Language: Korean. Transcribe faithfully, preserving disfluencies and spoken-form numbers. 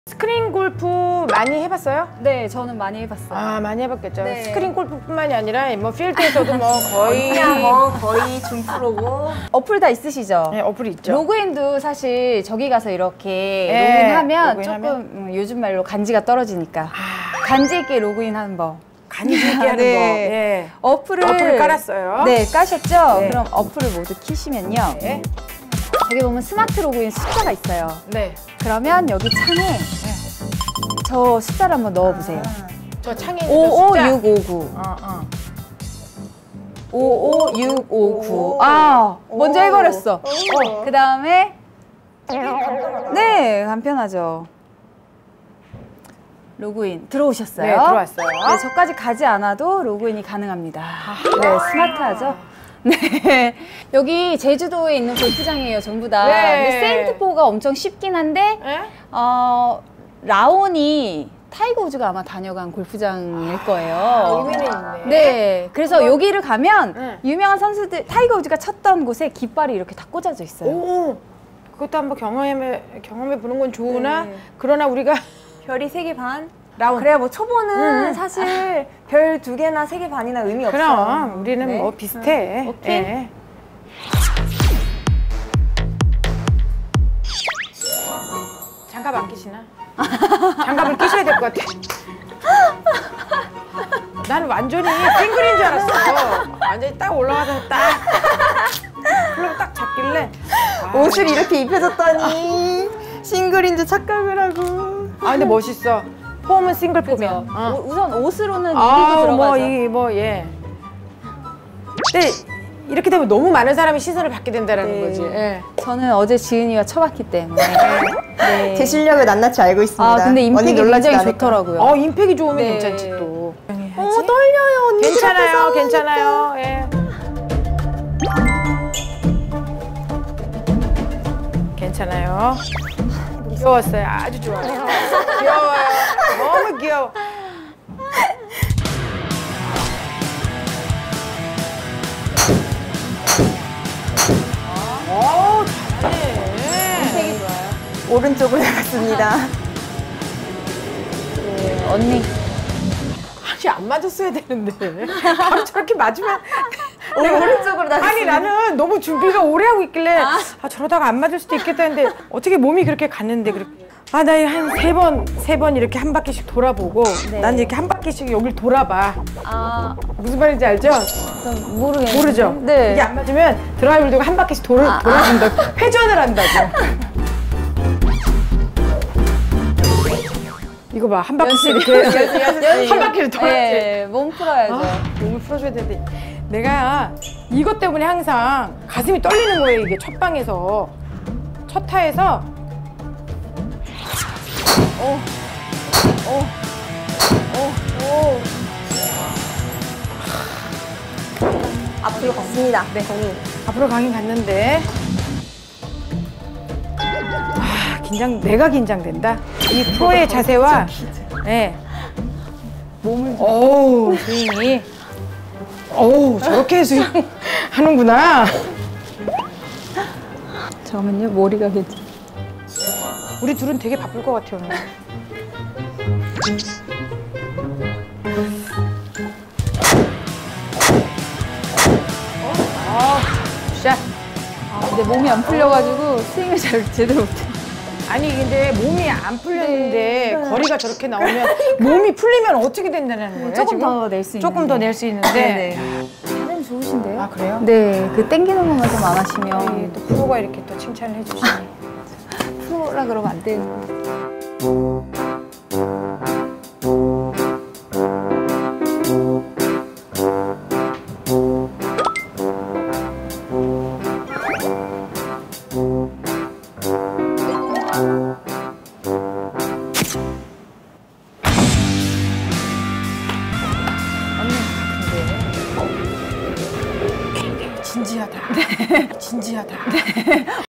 스크린 골프 많이 해봤어요? 네, 저는 많이 해봤어요. 아, 많이 해봤겠죠. 네. 스크린 골프뿐만이 아니라 뭐 필드에서도 뭐 거의 그냥 뭐 거의 준프로고. 어플 다 있으시죠? 네, 어플이 있죠. 로그인도 사실 저기 가서 이렇게 네, 로그인하면 로그인하면? 조금 음, 요즘 말로 간지가 떨어지니까 아, 간지 있게 로그인하는 법. 간지 있게 하는 네. 거. 예. 어플을 어플을 깔았어요. 네, 까셨죠? 네. 그럼 어플을 모두 키시면요. 네. 여기 보면 스마트 로그인 숫자가 있어요. 네. 그러면 여기 창에 저 숫자를 한번 넣어보세요. 저 창에 있는 저 숫자. 오오육오구. 어, 어. 오오육오구. 아, 먼저 해버렸어. 어, 그 다음에 네, 간편하죠. 로그인 들어오셨어요? 네, 들어왔어요. 네, 저까지 가지 않아도 로그인이 가능합니다. 네, 스마트하죠? 네, 여기 제주도에 있는 골프장이에요, 전부 다. 네. 근데 세인트포가 엄청 쉽긴 한데 네? 어, 라온이 타이거 우즈가 아마 다녀간 골프장일 거예요. 의미는 있네. 네, 그래서 한번- 여기를 가면 네. 유명한 선수들, 타이거 우즈가 쳤던 곳에 깃발이 이렇게 다 꽂아져 있어요. 오, 그것도 한번 경험해 경험해 보는 건 좋으나 네. 그러나 우리가 별이 세 개 반? 라운. 그래야 뭐 초보는 응. 사실 별 두 개나 세 개 반이나 의미 없어. 그럼 우리는 네. 뭐 비슷해. 오케이. 예. 장갑 안 끼시나? 장갑을 끼셔야 될 것 같아. 난 완전히 싱글인 줄 알았어. 완전히 딱 올라가서 딱 클럽 딱 잡길래 아, 옷을 이렇게 입혀줬더니 싱글인 줄 착각을 하고. 아 근데 멋있어. 폼은 싱글 그죠? 폼이야. 어. 오- 우선 옷으로는 이기고 아, 들어가죠. 뭐, 이, 뭐, 예. 근데 이렇게 되면 너무 많은 사람이 시선을 받게 된다는 네. 거지. 예. 저는 어제 지은이가 쳐봤기 때문에. 네. 제 실력을 낱낱이 알고 있습니다. 아, 근데 언니 임팩이 놀라지 굉장히 않을까? 좋더라고요. 어, 임팩이 좋으면 네. 괜찮지 또. 어, 떨려요. 언니 괜찮아요, 괜찮아요. 예. 괜찮아요. 귀여웠어요. 아주 좋아요. 귀여워요. 너무 귀여워. 오, 잘하네. 임팩이 좋아요. 오른쪽으로 나갔습니다. 네, 언니. 아니, 안 맞았어야 되는데. 바로 저렇게 맞으면. 오, 오른쪽으로 나갔습니다. 아니, 나는 너무 준비가 오래 하고 있길래 아, 저러다가 안 맞을 수도 있겠다 했는데 어떻게 몸이 그렇게 갔는데 그렇게. 아, 나 한 세 번, 세 번 이렇게 한 바퀴씩 돌아보고 네. 난 이렇게 한 바퀴씩 여길 돌아봐. 아, 무슨 말인지 알죠? 좀 모르겠는데. 모르죠? 네. 이게 안 맞으면 드라이브를 들고 한 바퀴씩 돌, 아, 돌아준다. 회전을 한다고. 이거 봐, 한 바퀴씩 이렇게 한 바퀴를 돌아야지. 네, 몸 풀어야죠. 아, 몸을 풀어줘야 되는데 내가 이것 때문에 항상 가슴이 떨리는 거예요. 이게 첫 방에서 첫 타에서 오, 오, 오, 오. 앞으로 갔습니다. 네. 공이. 앞으로 가긴 갔는데 아, 긴장, 내가 긴장된다. 이 프로의 자세와 네. 몸을 어우, 스윙이 어우, 저렇게 스윙 하는구나. 잠깐만요, 머리가 괜찮. 우리 둘은 되게 바쁠 것 같아요, 오늘. 어, 샷. 아, 근데 몸이 안 풀려가지고 스윙을 잘 제대로 못해. 아니 근데 몸이 안 풀렸는데 네. 거리가 저렇게 나오면 몸이 풀리면 어떻게 된다는 거예요? 조금 지금? 더 낼 수 있는데. 조금 더 낼 수 있는데. 네네. 자세는 좋으신데요? 아 그래요? 네, 그 땡기는 것만 좀 안 이 하시면 또 프로가 이렇게 또 칭찬을 해주시니. 프로라 그러면 안 되는. 진지하다. 진지하다.